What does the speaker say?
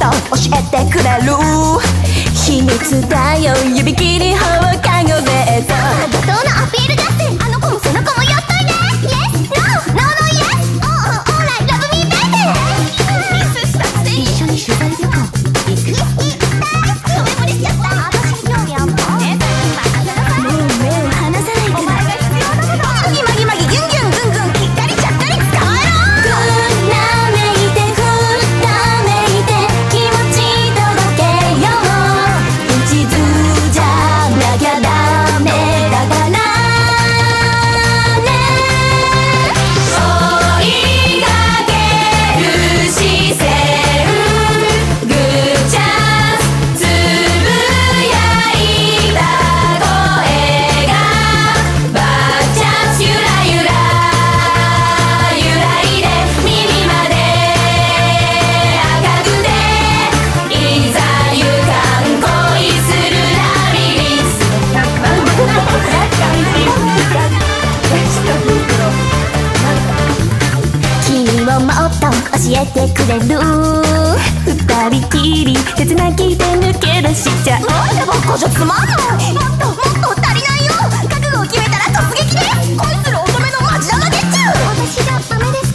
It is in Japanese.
教えてくれる秘密だよ指切り放課後デート怒涛のアピール合戦あの子もその子もやっといて Yes, no, no, no, yes Alright, love me baby ミスしたくせに一緒に取材旅行行く一目惚れしちゃった私に興味あんのもう目を離さないからお前が必要なことギマギマギギュンギュングングンきったりちゃったり捕まえろふらめいてふらめいて気持ち届けよう一途じゃなきゃダメだからね追いかける視線グーチャンスつぶやいた声がバッチャンスゆらゆら揺らいで耳まで赤くていざ行かん恋するラビリンス君をもっと教えてくれる二人きり切なきで抜け出しちゃうでもこじゃつまんないもっともっと足りないよ覚悟を決めたら突撃です恋する乙女の町田がゲッチュ私がダメです